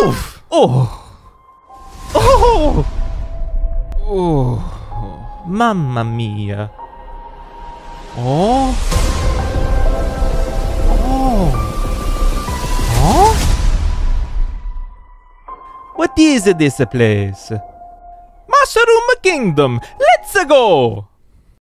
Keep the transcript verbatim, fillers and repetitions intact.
Oof! Oh! Oh! Oh! Mamma mia! Oh! Oh! Oh! What is this place? Mushroom Kingdom! Let's go!